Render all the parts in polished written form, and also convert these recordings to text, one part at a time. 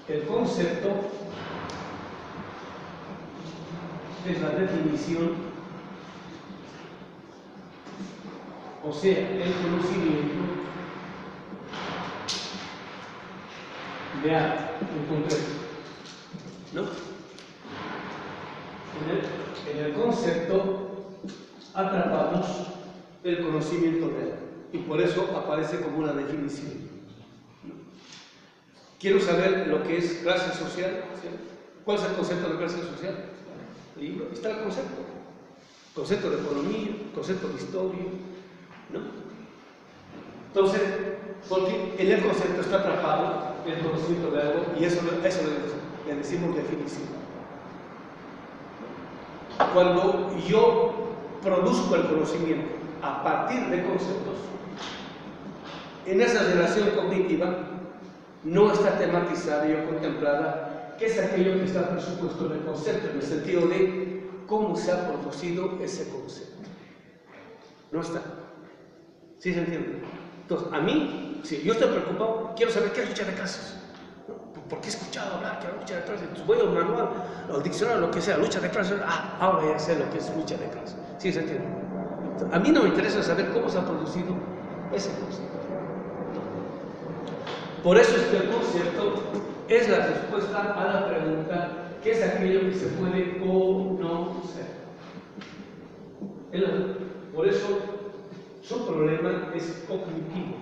el concepto es la definición, o sea, el conocimiento de algo en concreto, ¿no? En el concepto atrapamos el conocimiento de algo y por eso aparece como una definición. Quiero saber lo que es clase social, ¿sí? ¿Cuál es el concepto de clase social? Libro, está el concepto. Concepto de economía, concepto de historia, ¿no? Entonces, porque en el concepto está atrapado el conocimiento de algo y eso le decimos definición. Cuando yo produzco el conocimiento a partir de conceptos, en esa relación cognitiva no está tematizada y contemplada qué es aquello que está presupuesto en el concepto, en el sentido de cómo se ha producido ese concepto. No está. ¿Sí se entiende? Entonces, a mí, si yo estoy preocupado, quiero saber qué es lucha de clases. ¿Por qué he escuchado hablar que la lucha de clases? Entonces voy al manual, al diccionario, lo que sea, lucha de clases, ahora ya sé lo que es lucha de clases. ¿Sí se entiende? Entonces, a mí no me interesa saber cómo se ha producido ese concepto. Por eso es que el concepto es la respuesta a la pregunta ¿qué es aquello que se puede conocer? Por eso su problema es cognitivo,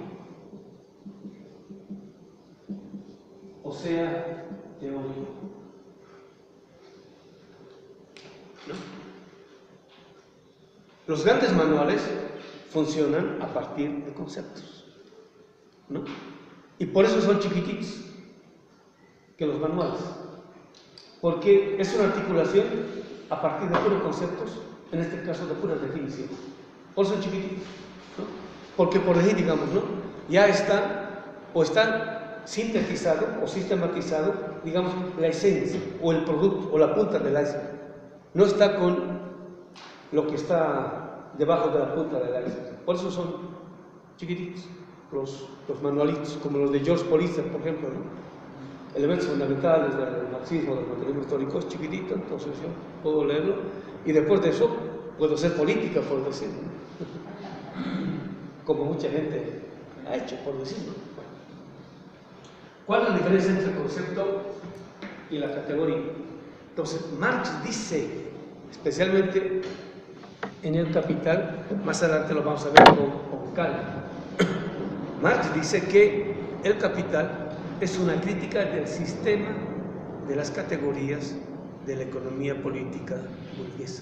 o sea, teórico. ¿No? Los grandes manuales funcionan a partir de conceptos, ¿no? Y por eso son chiquititos que los manuales, porque es una articulación a partir de puros conceptos, en este caso de puras definiciones. Por eso son chiquititos, ¿no? Porque por ahí, digamos, ¿no? Ya está, o está sintetizado o sistematizado, digamos, la esencia, o el producto, o la punta del iceberg. No está con lo que está debajo de la punta del iceberg. Por eso son chiquititos. Los manualitos, como los de George Politzer, por ejemplo, ¿no? Elementos fundamentales del marxismo, del materialismo histórico, es chiquitito, entonces yo puedo leerlo y después de eso puedo hacer política, por decirlo, como mucha gente ha hecho, por decirlo. ¿Cuál es la diferencia entre el concepto y la categoría? Entonces, Marx dice, especialmente en el Capital, más adelante lo vamos a ver con calma. Marx dice que el Capital es una crítica del sistema de las categorías de la economía política burguesa.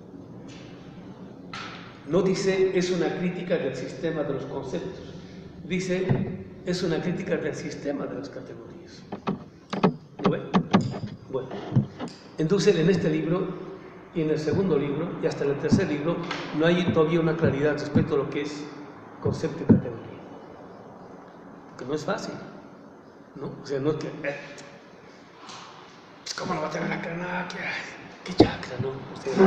No dice es una crítica del sistema de los conceptos, dice es una crítica del sistema de las categorías. ¿Lo ven? Bueno, entonces en este libro y en el segundo libro y hasta en el tercer libro no hay todavía una claridad respecto a lo que es concepto y categoría. Que no es fácil, ¿no? O sea, no es que pues ¿cómo lo va a tener acá? Nada, ¿qué chakra, no?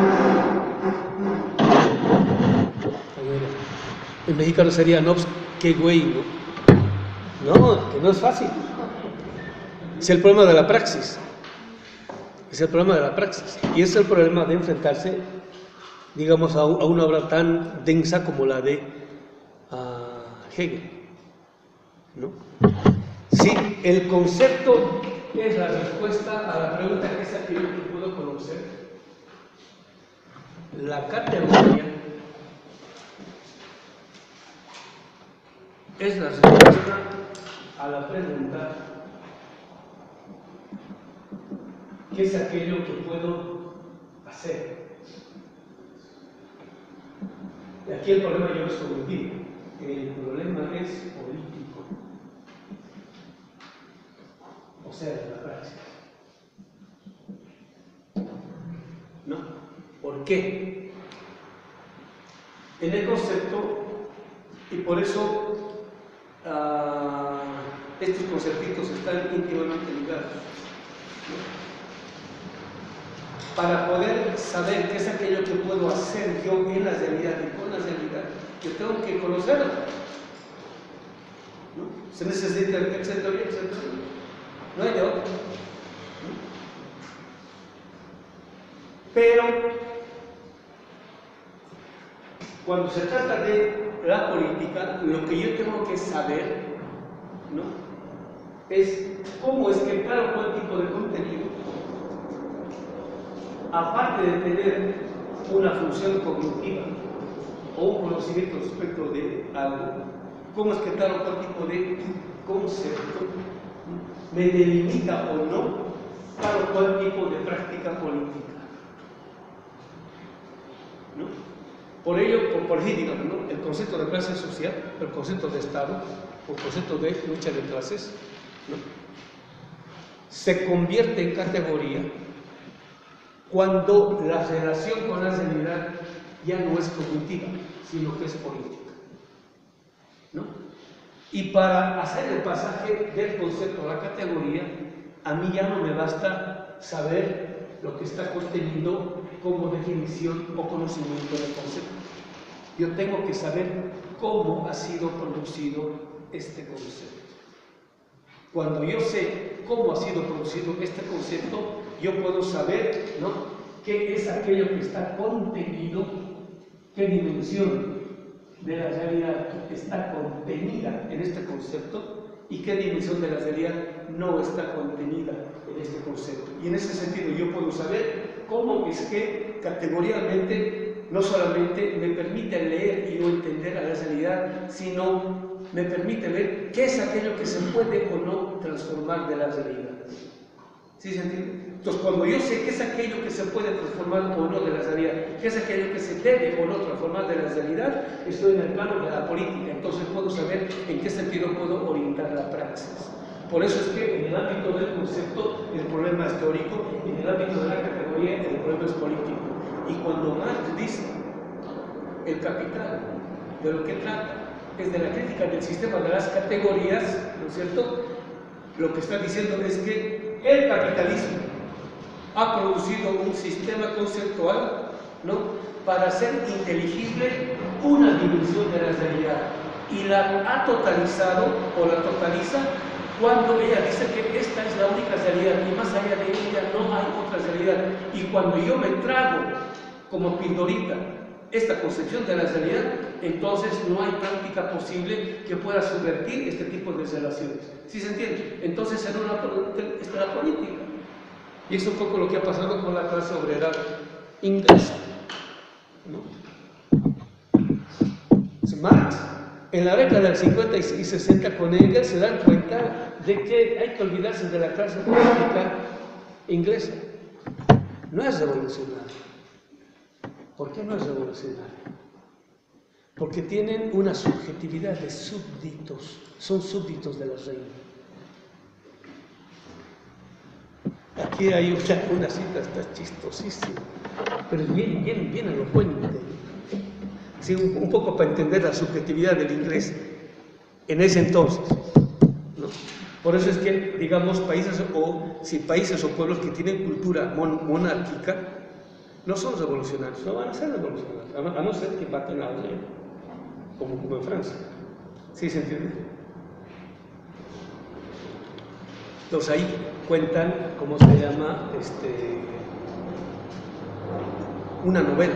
En mexicano sería, no, pues, qué güey, ¿no? No, que no es fácil. Es el problema de la praxis. Es el problema de la praxis. Y es el problema de enfrentarse, digamos, a una obra tan densa como la de Hegel, ¿no? Si el concepto es la respuesta a la pregunta que es aquello que puedo conocer, la categoría es la respuesta a la pregunta ¿qué es aquello que puedo hacer? Y aquí el problema yo no es cognitivo, el problema es político, o sea, de la praxis. ¿No? ¿Por qué? En el concepto, y por eso estos conceptitos están íntimamente ligados, ¿no? Para poder saber qué es aquello que puedo hacer yo en la realidad y con la realidad, yo tengo que conocerlo, ¿no? Se necesita, etcétera. no hay de otro. Pero cuando se trata de la política, lo que yo tengo que saber, ¿no?, es cómo es que cada cual tipo de contenido, aparte de tener una función cognitiva o un conocimiento respecto de algo, cómo es que tal o cual tipo de concepto me delimita o no tal o cual tipo de práctica política, ¿no? Por ello, por decir, digamos, ¿no?, el concepto de clase social, el concepto de Estado, o el concepto de lucha de clases, ¿no?, se convierte en categoría cuando la relación con la realidad ya no es cognitiva, sino que es política, ¿no? Y para hacer el pasaje del concepto a la categoría, a mí ya no me basta saber lo que está contenido como definición o conocimiento del concepto. Yo tengo que saber cómo ha sido producido este concepto. Cuando yo sé cómo ha sido producido este concepto, yo puedo saber, ¿no?, qué es aquello que está contenido, qué dimensión de la realidad está contenida en este concepto y qué dimensión de la realidad no está contenida en este concepto. Y en ese sentido yo puedo saber cómo es que categorialmente no solamente me permite leer y no entender a la realidad, sino me permite ver qué es aquello que se puede o no transformar de la realidad. ¿Sí se entiende? Entonces, cuando yo sé qué es aquello que se puede transformar o no de la realidad, qué es aquello que se debe o no transformar de la realidad, estoy en el plano de la política. Entonces puedo saber en qué sentido puedo orientar la praxis. Por eso es que en el ámbito del concepto el problema es teórico, y en el ámbito de la categoría el problema es político. Y cuando Marx dice el Capital, de lo que trata es de la crítica del sistema de las categorías, ¿no es cierto?, lo que está diciendo es que el capitalismo ha producido un sistema conceptual, ¿no?, para hacer inteligible una dimensión de la realidad, y la ha totalizado o la totaliza cuando ella dice que esta es la única realidad y más allá de ella no hay otra realidad. Y cuando yo me trago como pildorita esta concepción de la realidad, entonces no hay práctica posible que pueda subvertir este tipo de relaciones. ¿Sí se entiende? Entonces está la política. Y es un poco lo que ha pasado con la clase obrera inglesa, ¿no? Marx, en la década del 50 y 60 con Engels, se dan cuenta de que hay que olvidarse de la clase política inglesa. No es revolucionaria. ¿Por qué no es revolucionaria? Porque tienen una subjetividad de súbditos, son súbditos de la reina. Aquí hay una cita, está chistosísima, pero es bien elocuente. Sí, un poco para entender la subjetividad del inglés en ese entonces, ¿no? Por eso es que, digamos, países o pueblos que tienen cultura monárquica no son revolucionarios, no van a ser revolucionarios, a no ser que maten a alguien, como en Francia. ¿Sí se entiende? Entonces ahí cuentan, ¿cómo se llama? Una novela.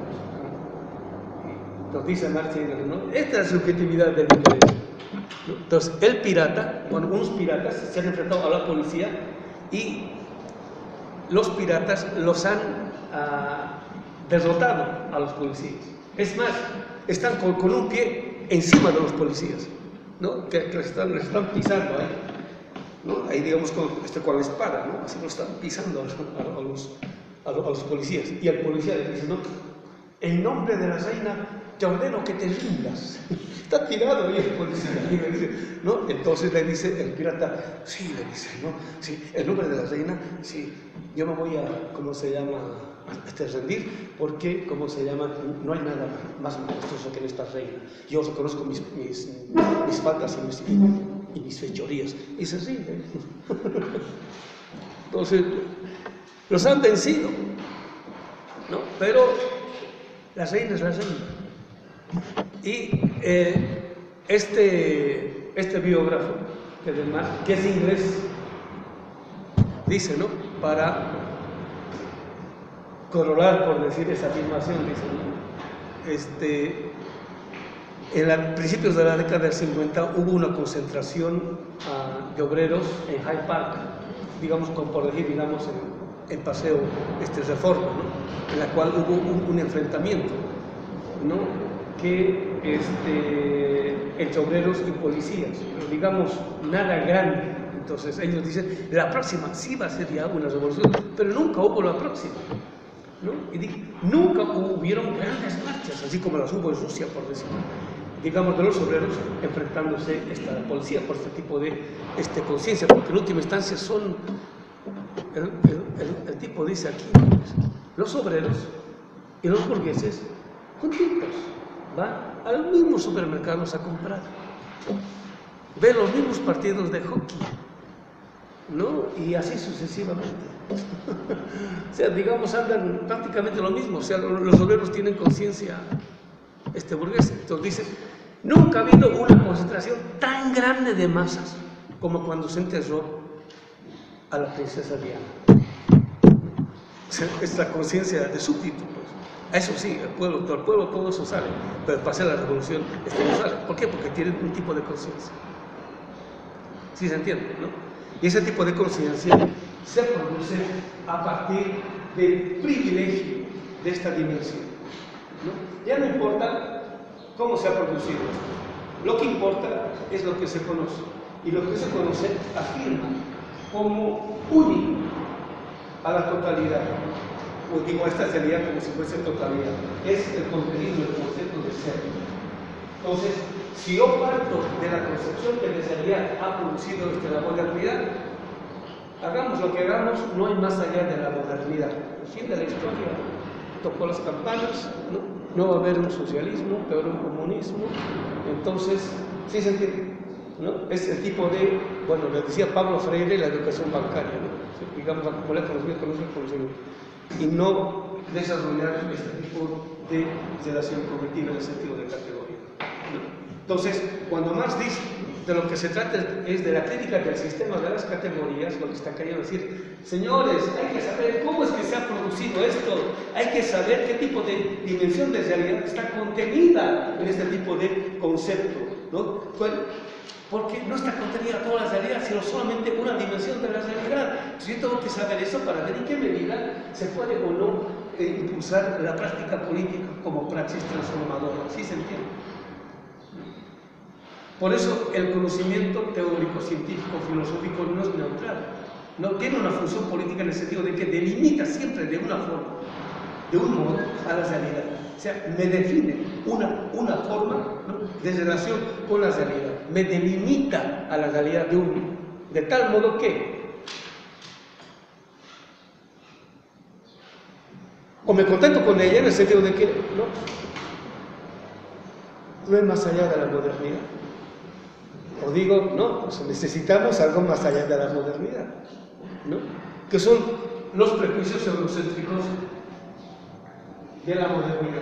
Entonces dice Marx, ¿no?, esta es la subjetividad del inglés. Entonces el pirata, bueno, unos piratas se han enfrentado a la policía y los piratas los han derrotado a los policías. Es más, están con un pie encima de los policías, ¿no?, que les están pisando ahí, ¿no? Ahí, digamos, con la espada, ¿no?, así lo están pisando a los policías. Y el policía le dice, no, en nombre de la reina te ordeno que te rindas. Está tirado ahí el policía. Y le dice, ¿no? Entonces le dice el pirata, sí, le dice, ¿no? Sí, en nombre de la reina, sí, yo me voy a, ¿cómo se llama?, rendir, porque, ¿cómo se llama?, no hay nada más majestuoso que en esta reina. Yo reconozco mis faltas y mis fechorías. Y se rinde. Entonces, los han vencido, ¿no? Pero la reina es la reina. Y este biógrafo, que es inglés, dice, ¿no? Para corolar, por decir esa afirmación, dice, ¿no? En principios de la década del 50 hubo una concentración de obreros en Hyde Park, digamos, por decir, digamos, en Paseo Reforma, ¿no? En la cual hubo un enfrentamiento, ¿no? Entre obreros y policías, pero digamos, nada grande. Entonces ellos dicen, la próxima sí va a ser ya una revolución, pero nunca hubo la próxima, ¿no? Y nunca hubieron grandes marchas, así como las hubo en Rusia, por decirlo, digamos, de los obreros enfrentándose a la policía por este tipo de conciencia, porque en última instancia son, el tipo dice aquí, los obreros y los burgueses contentos, van a los mismos supermercados a comprar, ven los mismos partidos de hockey, ¿no? Y así sucesivamente. O sea, digamos, andan prácticamente lo mismo. O sea, los obreros tienen conciencia burguesa. Entonces dicen, nunca ha habido una concentración tan grande de masas como cuando se enterró a la princesa Diana. O sea, es la conciencia de súbdito, pues. Eso sí, el pueblo todo eso sale, pero para hacer la revolución no sale. ¿Por qué? Porque tienen un tipo de conciencia. ¿Sí se entiende, no? Y ese tipo de conciencia se produce a partir del privilegio de esta dimensión, ¿no? Ya no importa cómo se ha producido esto, lo que importa es lo que se conoce, y lo que se conoce afirma como único a la totalidad, o digo, esta sería como si fuese totalidad, es el contenido, el concepto de ser. Entonces, si yo parto de la concepción que la realidad ha producido la modernidad, hagamos lo que hagamos, no hay más allá de la modernidad. El fin de la historia tocó las campanas, no va a haber un socialismo, peor un comunismo. Entonces, ¿sí se entiende? ¿No? Es el tipo de, bueno, le decía Pablo Freire, la educación bancaria, ¿no? Digamos, acumular conocimiento, y no desarrollar este tipo de relación cognitiva en el sentido de categoría, ¿no? Entonces, cuando Marx dice de lo que se trata es de la crítica del sistema de las categorías, lo que está queriendo decir, señores, hay que saber cómo es que se ha producido esto, hay que saber qué tipo de dimensión de realidad está contenida en este tipo de concepto, ¿no? Porque no está contenida toda la realidad, sino solamente una dimensión de la realidad. Entonces, yo tengo que saber eso para ver en qué medida se puede o no impulsar la práctica política como praxis transformadora. ¿Sí se entiende? Por eso el conocimiento teórico, científico, filosófico no es neutral. No tiene una función política en el sentido de que delimita siempre de una forma, de un modo, a la realidad. O sea, me define una forma, ¿no?, de relación con la realidad. Me delimita a la realidad de tal modo que o me contento con ella en el sentido de que no es más allá de la modernidad. O digo, no, pues necesitamos algo más allá de la modernidad, ¿no? Que son los prejuicios eurocéntricos de la modernidad,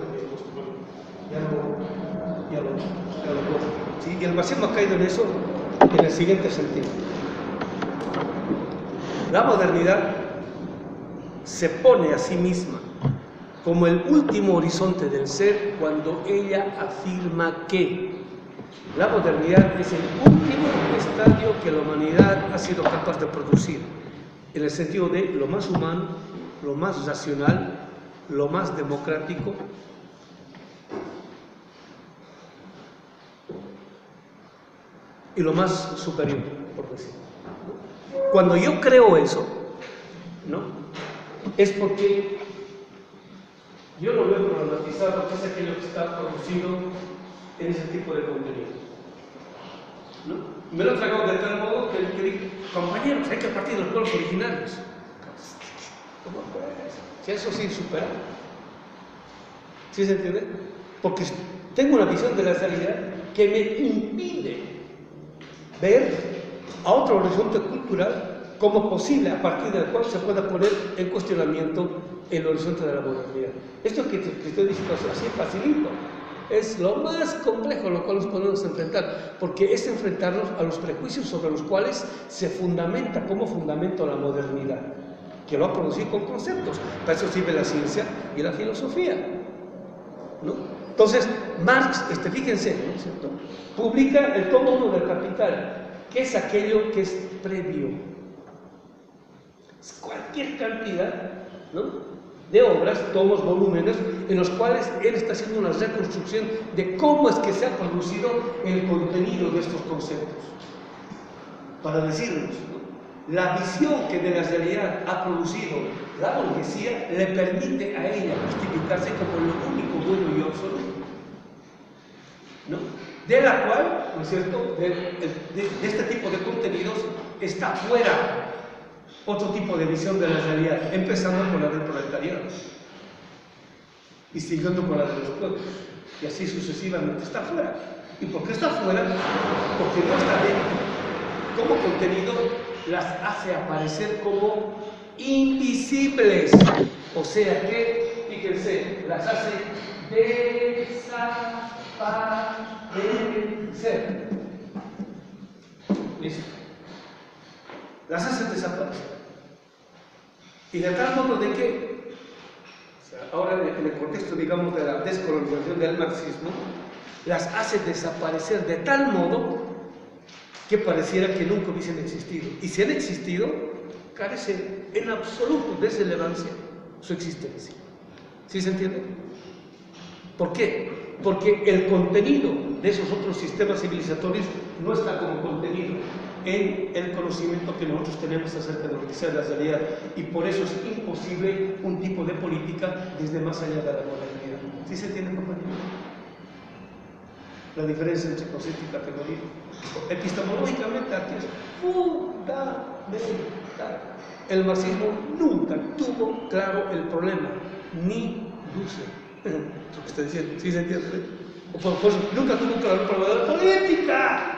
¿sí? Y el marxismo ha caído en eso en el siguiente sentido. La modernidad se pone a sí misma como el último horizonte del ser cuando ella afirma que la modernidad es el último estadio que la humanidad ha sido capaz de producir, en el sentido de lo más humano, lo más racional, lo más democrático, y lo más superior, por decirlo. Cuando yo creo eso, ¿no?, es porque yo lo veo problematizado, que es aquello que está producido en ese tipo de contenido, ¿no? Me lo he tragado de tal modo que digo, compañeros, hay que partir de los pueblos originarios. ¿Cómo puede ser? Si eso sí supera. ¿Sí se entiende? Porque tengo una visión de la realidad que me impide ver a otro horizonte cultural como posible, a partir del cual se pueda poner en cuestionamiento el horizonte de la modernidad. Esto que te estoy diciendo así es facilito. es lo más complejo a lo cual nos podemos enfrentar, porque es enfrentarnos a los prejuicios sobre los cuales se fundamenta como fundamento la modernidad, que lo ha producido con conceptos. Para eso sirve la ciencia y la filosofía, ¿no? Entonces, Marx, fíjense, ¿no es cierto?, publica el tomo 1 del Capital, que es aquello que es previo. Es cualquier cantidad, ¿no?, de obras, tomos, volúmenes, en los cuales él está haciendo una reconstrucción de cómo es que se ha producido el contenido de estos conceptos. Para decirnos, ¿no?, la visión que de la realidad ha producido la burguesía le permite a ella justificarse como lo único bueno y absoluto, ¿no?, de la cual, ¿no es cierto?, de este tipo de contenidos está fuera otro tipo de visión de la realidad, empezando por la del proletariado y siguiendo por la de los pueblos, y así sucesivamente. Está fuera. ¿Y por qué está fuera? Porque no está dentro. Como contenido las hace aparecer como invisibles, o sea que, fíjense, las hace desaparecer. ¿Listo? Las hace desaparecer. Y de tal modo de que, o sea, ahora en el contexto, digamos, de la descolonización del marxismo, las hace desaparecer de tal modo que pareciera que nunca hubiesen existido. Y si han existido, carece en absoluto de relevancia su existencia. ¿Sí se entiende? ¿Por qué? Porque el contenido de esos otros sistemas civilizatorios no está como contenido en el conocimiento que nosotros tenemos acerca de lo que sea la realidad, y por eso es imposible un tipo de política desde más allá de la modernidad. ¿Sí se entiende, compañero? La diferencia entre concepto y categoría. Epistemológicamente aquí es fundamental. El marxismo nunca tuvo claro el problema, ni luce. Lo que está diciendo, ¿sí se entiende? O por eso, nunca tuvo claro el problema de la política.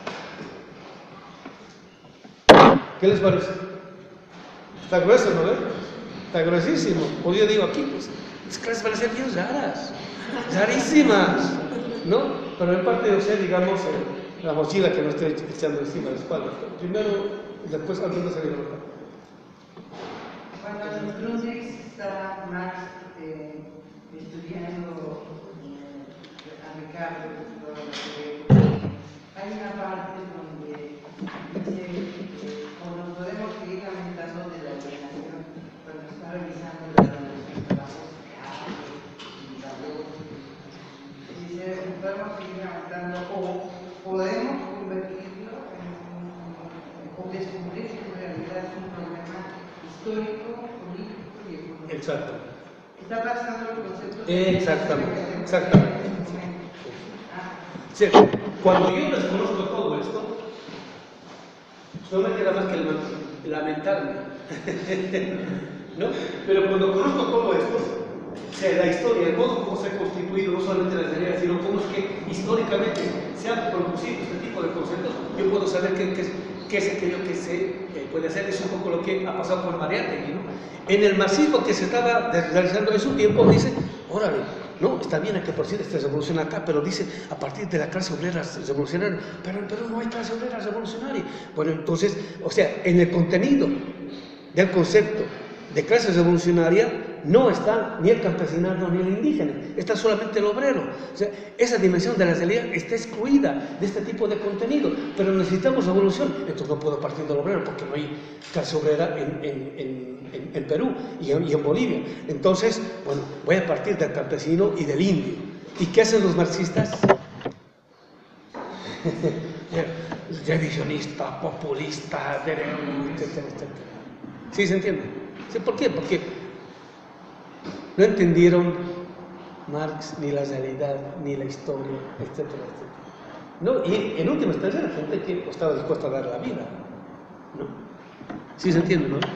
¿Qué les parece? Está grueso, ¿no? Está gruesísimo. O yo digo aquí, pues, es que les parecen bien raras, rarísimas, ¿no? Pero en parte yo sé, digamos, la mochila que no estoy echando encima de la espalda. Primero, después algunos se vienen acá. Cuando en Grundrix estaba Marx estudiando a Ricardo, hay una parte donde dice nos podemos seguir lamentando de la alienación cuando está revisando la revolución de la sociedad y la voz. Dice, podemos seguir lamentando o podemos convertirlo o descubrir que en realidad es un problema histórico, político y económico. Exacto. Está pasando el concepto de... Exactamente. Sí. Cuando yo desconozco todo esto, no me queda más que lamentarme, ¿no? Pero cuando conozco todo esto, o sea, la historia, el modo como se ha constituido, no solamente la realidad, sino cómo es que históricamente se han producido este tipo de conceptos, yo puedo saber qué es aquello que se puede hacer. Es un poco lo que ha pasado con Mariátegui, ¿no? En el marxismo que se estaba realizando en su tiempo, dice, órale, no, está bien, hay que producir esta revolución acá, pero dice, a partir de la clase obrera revolucionaria, pero en Perú no hay clase obrera revolucionaria. Bueno, entonces, o sea, en el contenido del concepto de clase revolucionaria no está ni el campesinado ni el indígena, está solamente el obrero. O sea, esa dimensión de la realidad está excluida de este tipo de contenido, pero necesitamos revolución. Entonces no puedo partir del obrero porque no hay clase obrera en Perú y en Bolivia. Entonces, bueno, voy a partir del campesino y del indio. ¿Y qué hacen los marxistas? Revisionista, populista, etcétera, etcétera. ¿Sí se entiende? ¿Sí? ¿Por qué? Porque no entendieron Marx, ni la realidad, ni la historia, etcétera, etcétera. ¿No? Y en última instancia la gente que estaba dispuesta a dar la vida, ¿no? ¿Sí se entiende, no?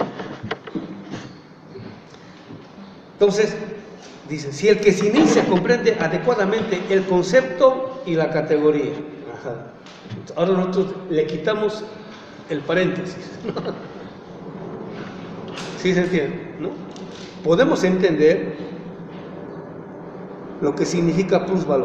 Entonces, dice, si el que se inicia comprende adecuadamente el concepto y la categoría. Ajá. Ahora nosotros le quitamos el paréntesis, ¿no? ¿Sí se entiende? ¿No? Podemos entender lo que significa plusvalor.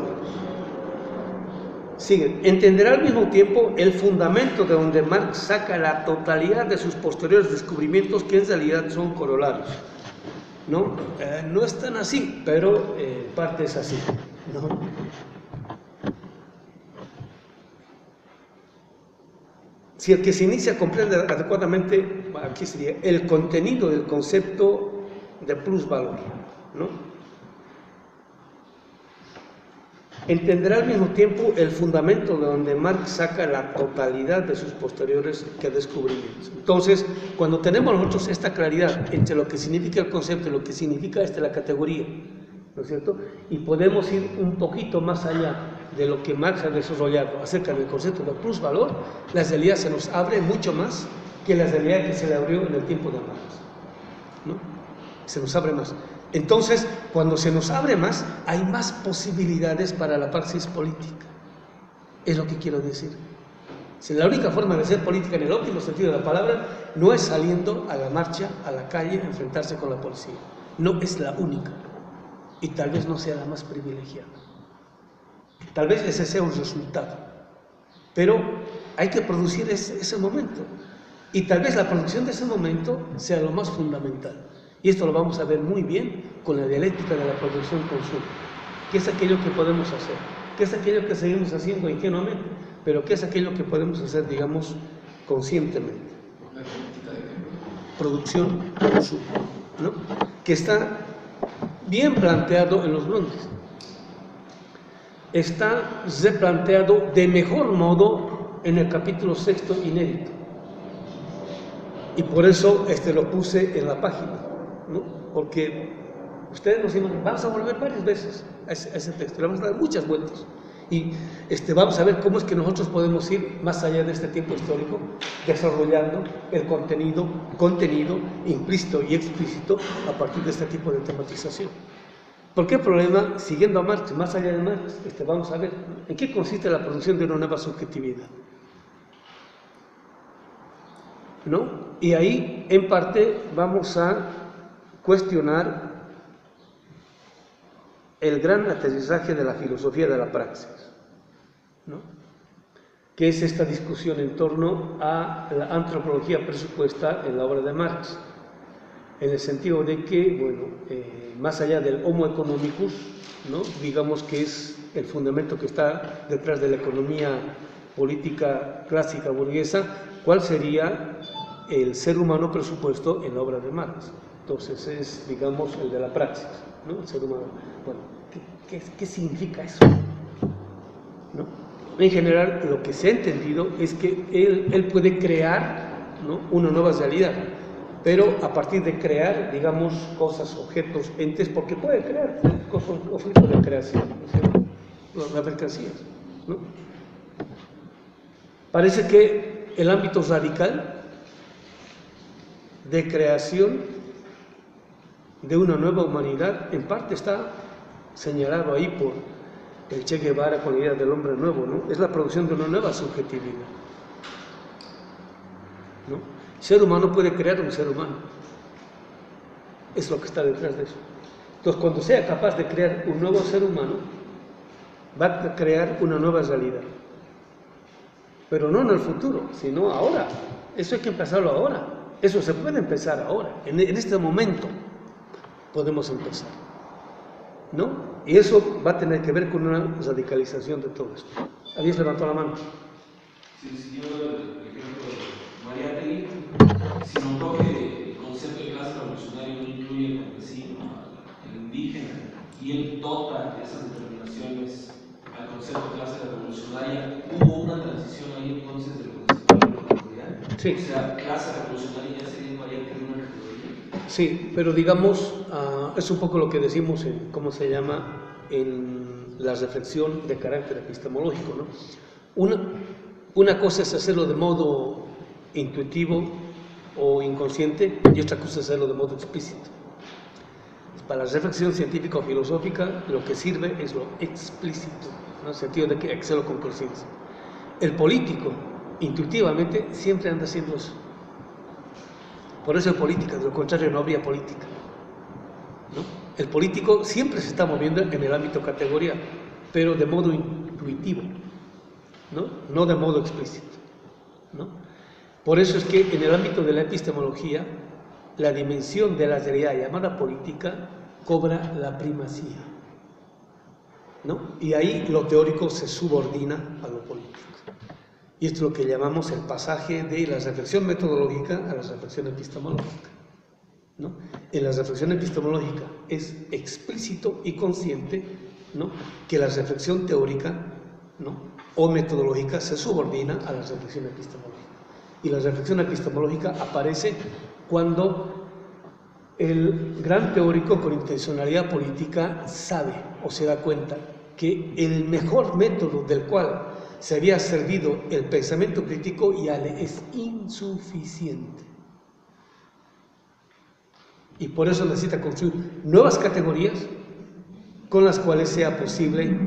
Sigue, entenderá al mismo tiempo el fundamento de donde Marx saca la totalidad de sus posteriores descubrimientos, que en realidad son corolarios. No, no es tan así, pero en parte es así, ¿no? Si el que se inicia comprende adecuadamente, aquí sería el contenido del concepto de plusvalor, ¿no? Entenderá al mismo tiempo el fundamento de donde Marx saca la totalidad de sus posteriores descubrimientos. Entonces, cuando tenemos nosotros esta claridad entre lo que significa el concepto y lo que significa la categoría, ¿no es cierto? Y podemos ir un poquito más allá de lo que Marx ha desarrollado acerca del concepto de plusvalor, la realidad se nos abre mucho más que la realidad que se le abrió en el tiempo de Marx, ¿no? Se nos abre más. Entonces, cuando se nos abre más, hay más posibilidades para la praxis política. Es lo que quiero decir. Si la única forma de hacer política en el óptimo sentido de la palabra no es saliendo a la marcha, a la calle, a enfrentarse con la policía. No es la única. Y tal vez no sea la más privilegiada. Tal vez ese sea un resultado. Pero hay que producir ese momento. Y tal vez la producción de ese momento sea lo más fundamental. Y esto lo vamos a ver muy bien con la dialéctica de la producción-consumo. ¿Qué es aquello que podemos hacer? ¿Qué es aquello que seguimos haciendo ingenuamente? Pero ¿qué es aquello que podemos hacer, digamos, conscientemente? ¿La dialéctica de qué? Producción-consumo, ¿no? Que está bien planteado en los Brontes. Está replanteado de mejor modo en el capítulo 6 inédito. Y por eso lo puse en la página, ¿no? Porque ustedes nos dicen, vamos a volver varias veces a ese texto, le vamos a dar muchas vueltas y vamos a ver cómo es que nosotros podemos ir más allá de este tiempo histórico, desarrollando el contenido implícito y explícito a partir de este tipo de tematización. ¿Por qué problema? Siguiendo a Marx, más allá de Marx, vamos a ver en qué consiste la producción de una nueva subjetividad, ¿no? Y ahí, en parte, vamos a cuestionar el gran aterrizaje de la filosofía de la praxis, ¿no? Que es esta discusión en torno a la antropología presupuesta en la obra de Marx, en el sentido de que, bueno, más allá del homo economicus, ¿no? Digamos que es el fundamento que está detrás de la economía política clásica burguesa, ¿cuál sería el ser humano presupuesto en la obra de Marx? Entonces es, digamos, el de la praxis, ¿no? El ser humano. Bueno, ¿qué significa eso? ¿No? En general, lo que se ha entendido es que él puede crear, ¿no?, una nueva realidad, pero a partir de crear, digamos, cosas, objetos, entes, porque puede crear cosas, objetos de creación, ¿no? Las mercancías, ¿no? Parece que el ámbito radical de creación de una nueva humanidad, en parte está señalado ahí por el Che Guevara con la idea del hombre nuevo, ¿no? Es la producción de una nueva subjetividad, ¿no? El ser humano puede crear un ser humano, es lo que está detrás de eso. Entonces, cuando sea capaz de crear un nuevo ser humano, va a crear una nueva realidad, pero no en el futuro, sino ahora. Eso hay que empezarlo ahora, eso se puede empezar ahora, en este momento podemos empezar, ¿no? Y eso va a tener que ver con una radicalización de todo esto. ¿Alguien se levantó la mano? Sí, siguiendo el ejemplo de Mariátegui, si notó que el concepto de clase revolucionaria no incluye al campesino, al indígena, y él dota esas determinaciones al concepto de clase revolucionaria, ¿hubo una transición ahí entonces del concepto de la categoría? Sí. O sea, clase revolucionaria ya sería Mariátegui una categoría. Sí, pero digamos, es un poco lo que decimos en, ¿cómo se llama?, en la reflexión de carácter epistemológico, ¿no? Una cosa es hacerlo de modo intuitivo o inconsciente y otra cosa es hacerlo de modo explícito. Para la reflexión científica o filosófica lo que sirve es lo explícito, ¿no? En el sentido de que hacerlo con conciencia. El político, intuitivamente, siempre anda haciendo eso. Por eso hay política, de lo contrario no habría política, ¿no? El político siempre se está moviendo en el ámbito categorial, pero de modo intuitivo, no de modo explícito, ¿no? Por eso es que en el ámbito de la epistemología, la dimensión de la realidad llamada política cobra la primacía, ¿no? Y ahí lo teórico se subordina a lo político. Y esto es lo que llamamos el pasaje de la reflexión metodológica a la reflexión epistemológica, ¿no? En la reflexión epistemológica es explícito y consciente, ¿no?, que la reflexión teórica, ¿no?, o metodológica se subordina a la reflexión epistemológica. Y la reflexión epistemológica aparece cuando el gran teórico con intencionalidad política sabe o se da cuenta que el mejor método del cual se había servido el pensamiento crítico ya le es insuficiente. Y por eso necesita construir nuevas categorías con las cuales sea posible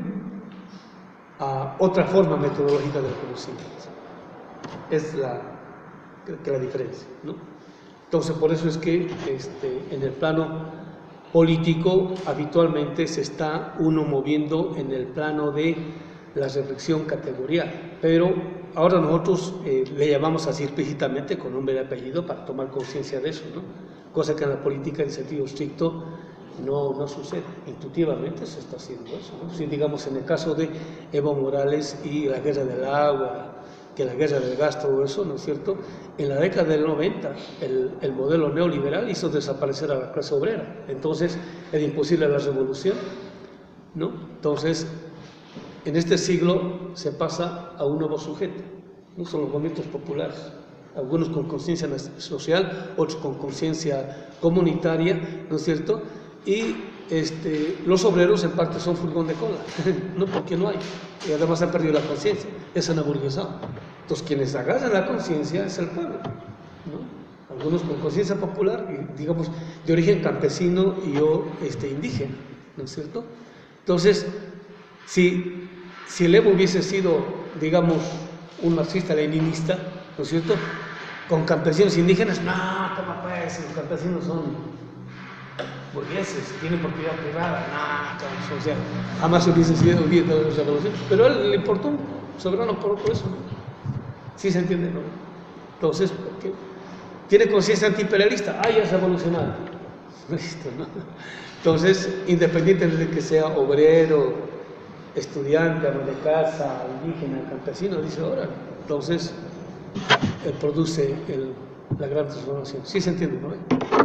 otra forma metodológica del conocimiento. Es la diferencia, ¿no? Entonces, por eso es que en el plano político habitualmente se está uno moviendo en el plano de la reflexión categorial, pero ahora nosotros le llamamos así explícitamente con nombre y apellido para tomar conciencia de eso, ¿no? Cosa que en la política en sentido estricto no sucede. Intuitivamente se está haciendo eso, ¿no? Si digamos en el caso de Evo Morales y la guerra del agua, que la guerra del gas, todo eso, ¿no es cierto? En la década del 90 el modelo neoliberal hizo desaparecer a la clase obrera, entonces era imposible la revolución, ¿no? Entonces en este siglo se pasa a un nuevo sujeto, ¿no? Son los movimientos populares, algunos con conciencia social, otros con conciencia comunitaria, ¿no es cierto? Y los obreros en parte son furgón de cola, ¿no? Porque no hay, y además han perdido la conciencia, es anaburguesado. Entonces quienes agarran la conciencia es el pueblo, ¿no? Algunos con conciencia popular, digamos, de origen campesino y yo indígena, ¿no es cierto? Entonces, si el Evo hubiese sido, digamos, un marxista-leninista, ¿no es cierto?, con campesinos indígenas, no, toma pues, los campesinos son burgueses, tienen propiedad privada, no, o sea, jamás hubiese sido bien de la revolución, pero a él le importó un soberano por eso, ¿no? ¿Sí se entiende, no? Entonces, ¿por qué? Tiene conciencia antiimperialista, ya es revolucionario, ¿listo, no? Entonces, independientemente de que sea obrero, estudiante, ama de casa, indígena, campesino, dice ahora, entonces produce la gran transformación. ¿Sí se entiende, no?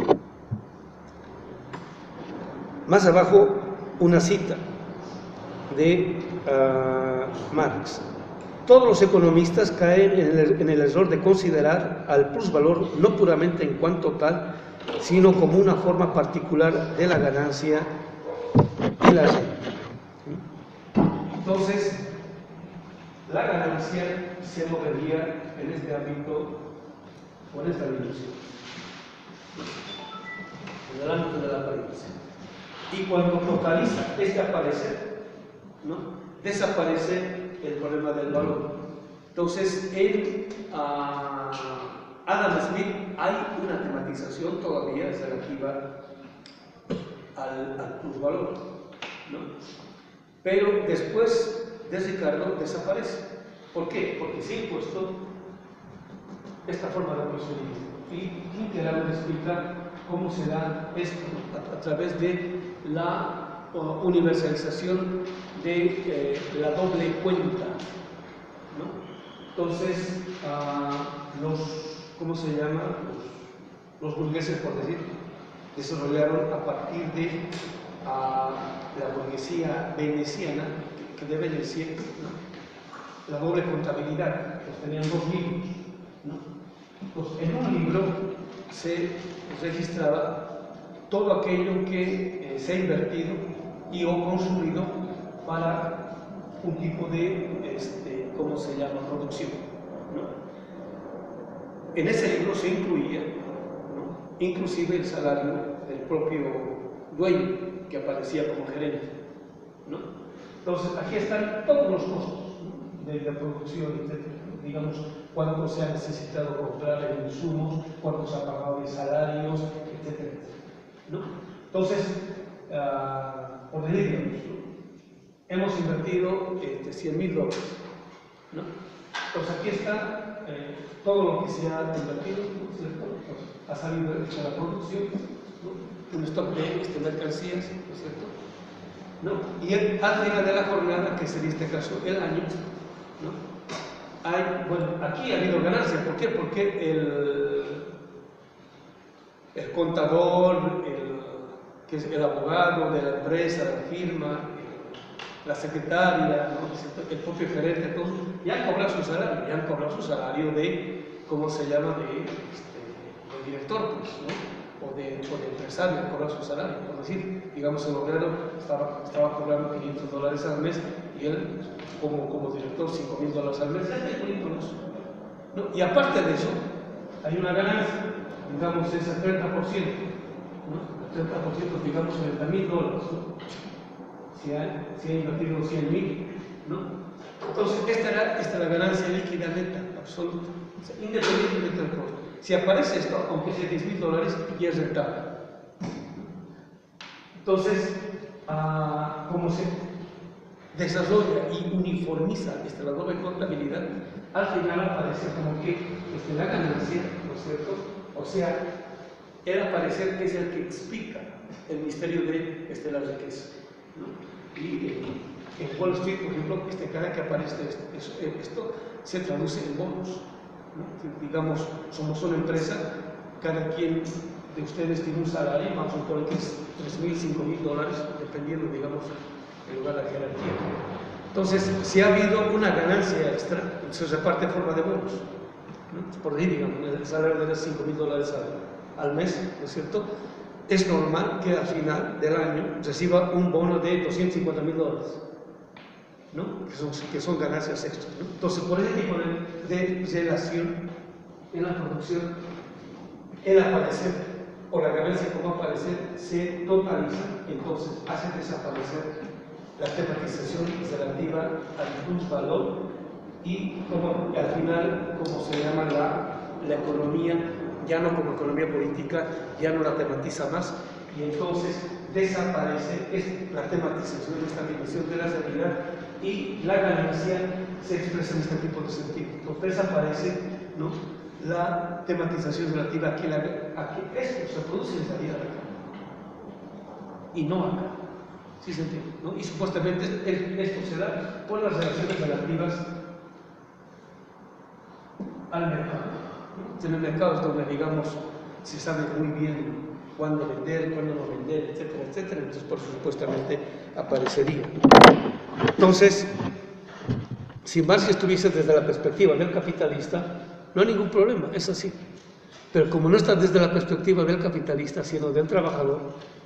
Más abajo, una cita de Marx. Todos los economistas caen en el error de considerar al plusvalor no puramente en cuanto tal, sino como una forma particular de la ganancia y la renta. Entonces, la ganancia se movería en este ámbito con esta dimensión, en el ámbito de la apariencia. Y cuando focaliza este aparecer, ¿no?, desaparece el problema del valor. Entonces, en Adam Smith hay una tematización todavía relativa al plusvalor, ¿no? Pero después de Ricardo desaparece. ¿Por qué? Porque se ha impuesto esta forma de procedimiento. Y Hinterland explica cómo se da esto a través de la universalización de la doble cuenta, ¿no? Entonces, ¿cómo se llama? Los burgueses, por decir, desarrollaron a partir de la burguesía veneciana, que de Venecia, ¿no?, la doble contabilidad. Pues tenían dos libros, ¿no? Pues en un libro se registraba todo aquello que se ha invertido y o consumido para un tipo de, ¿cómo se llama?, producción, ¿no? En ese libro se incluía, ¿no?, inclusive el salario del propio dueño, que aparecía como gerente, ¿no? Entonces, aquí están todos los costos, ¿no?, de la producción, etc. Digamos, cuánto se ha necesitado comprar en insumos, cuánto se ha pagado en salarios, etc., ¿no? Entonces, por decir, hemos invertido $100,000, ¿no? Pues aquí está todo lo que se ha invertido, ¿no es cierto? Pues ha salido hecha la producción, ¿no? Un stock de mercancías, ¿no es cierto? ¿No? Y al final de la jornada, que sería este caso el año, ¿no? Bueno, aquí ha habido ganancia. ¿Por qué? Porque el contador, que es el abogado de la empresa, la firma, la secretaria, ¿no? El propio gerente, todos, ya han cobrado su salario, de, ¿cómo se llama?, de director, pues, ¿no? O de empresario, han cobrado su salario. Por decir, digamos, el obrero estaba cobrando $500 al mes y él, como director, $5,000 al mes, ya está incluido eso, ¿no? Y aparte de eso, hay una ganancia, digamos, es el 30%, ¿no? El 30%, digamos, $30,000, ¿no? Si ha invertido 100,000, ¿no? Entonces, esta es la ganancia líquida neta, absoluta, o sea, independientemente del costo. Si aparece esto, aunque sea $10,000, ya es rentable. Entonces, como se desarrolla y uniformiza la doble contabilidad, al final aparece como que la ganancia, ¿no es cierto? O sea, el aparecer es el que explica el misterio de la riqueza, ¿no? Y en Wall Street, por ejemplo, cada que aparece esto se traduce en bonos, ¿no? Digamos, somos una empresa, cada quien de ustedes tiene un salario, vamos a suponer que es $3,000, $5,000, dependiendo, digamos, del lugar de la jerarquía. Entonces, si ha habido una ganancia extra, se reparte en forma de bonos, ¿no? Por ahí, digamos, el salario de $5,000 al mes, ¿no es cierto? Es normal que al final del año reciba un bono de $250,000, ¿no? Que son ganancias extras, ¿no? Entonces, por ese tipo de relación en la producción, el aparecer o la ganancia como aparecer se totaliza, entonces hace desaparecer la tematización relativa al plusvalor y al final, como se llama la economía, ya no como economía política, ya no la tematiza más, y entonces desaparece la tematización, esta dimensión de la realidad, y la ganancia se expresa en este tipo de sentido. Entonces desaparece, ¿no?, la tematización relativa a que esto se produce en esta vida real y no acá. ¿Sí se entiende? ¿No? Y supuestamente esto se da por las relaciones relativas al mercado, ¿no? En el mercado es donde, digamos, se sabe muy bien cuándo vender, cuándo no vender, etcétera, etcétera. Entonces, por supuestamente aparecería. Entonces, si Marx estuviese desde la perspectiva del capitalista, no hay ningún problema, es así. Pero como no está desde la perspectiva del capitalista, sino del trabajador,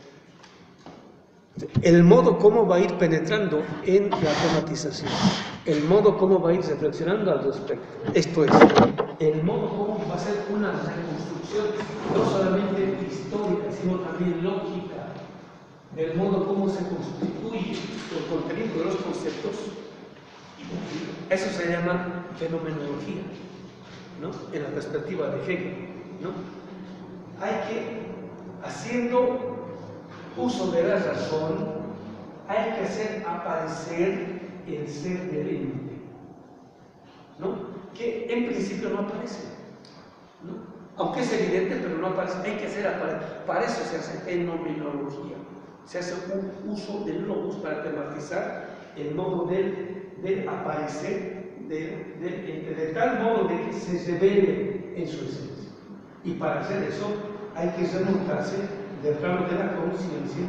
el modo como va a ir penetrando en la tematización, el modo como va a ir reflexionando al respecto, esto es, el modo como va a ser una reconstrucción no solamente histórica, sino también lógica, del modo como se constituye el contenido de los conceptos. Eso se llama fenomenología, ¿no?, en la perspectiva de Hegel, ¿no? Hay que, haciendo uso de la razón, hay que hacer aparecer el ser del ente, ¿no?, que en principio no aparece, ¿no?, aunque es evidente, pero no aparece. Hay que hacer aparecer. Para eso se hace fenomenología, se hace un uso del logos para tematizar el modo de aparecer de tal modo de que se revele en su esencia. Y para hacer eso hay que remontarse del plano de la conciencia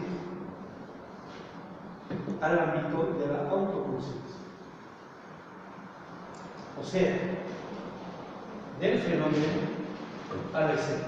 al ámbito de la autoconciencia. O sea, del fenómeno a la esencia.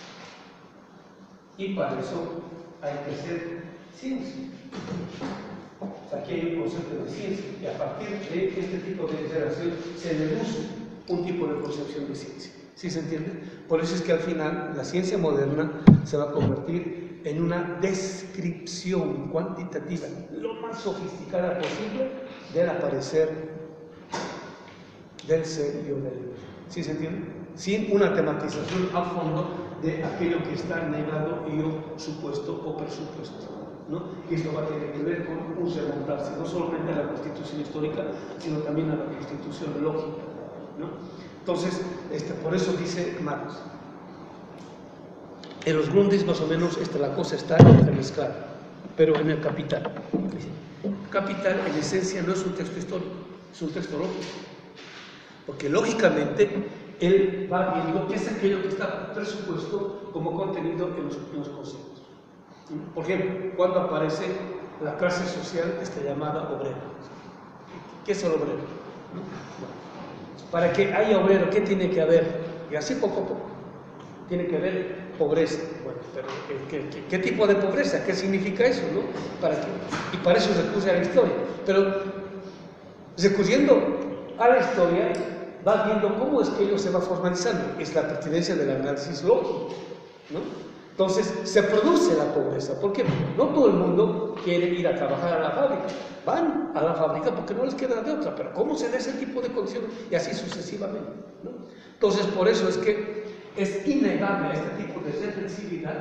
Y para eso hay que hacer ciencia. O sea, aquí hay un concepto de ciencia, y a partir de este tipo de relación se deduce un tipo de concepción de ciencia. ¿Sí se entiende? Por eso es que al final la ciencia moderna se va a convertir en una descripción cuantitativa lo más sofisticada posible del aparecer del ser y del Dios. ¿Sí se entiende? Sin una tematización a fondo de aquello que está negado y o supuesto o presupuesto. ¿no? Y esto va a tener que ver con un remontarse, no solamente a la constitución histórica, sino también a la constitución lógica, ¿no? Entonces, por eso dice Marx, en los Grundrisse más o menos la cosa está entremezclada, pero en el Capital. Capital en esencia no es un texto histórico, es un texto lógico, porque lógicamente él va viendo qué es aquello que está presupuesto como contenido en los conceptos. Por ejemplo, cuando aparece la clase social llamada obrera. ¿Qué es el obrero? ¿No? Bueno, para que haya obrero, ¿qué tiene que haber? Y así poco a poco. Tiene que haber pobreza. Bueno, pero ¿qué tipo de pobreza? ¿Qué significa eso? ¿No? Y para eso recurre a la historia. Pero recurriendo a la historia, va viendo cómo es que ello se va formalizando. Es la pertinencia del análisis lógico, ¿no? Entonces, se produce la pobreza. ¿Por qué? No todo el mundo quiere ir a trabajar a la fábrica. Van a la fábrica porque no les queda de otra. Pero ¿cómo se da ese tipo de condiciones? Y así sucesivamente, ¿no? Entonces, por eso es que es innegable este tipo de reflexividad